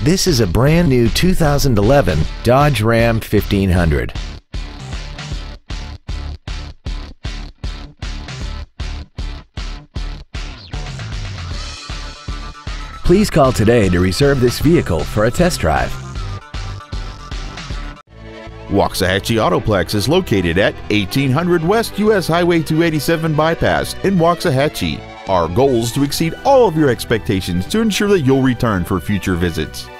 This is a brand new 2011 Dodge Ram 1500. Please call today to reserve this vehicle for a test drive. Waxahachie Autoplex is located at 1800 West US Highway 287 Bypass in Waxahachie. Our goal is to exceed all of your expectations to ensure that you'll return for future visits.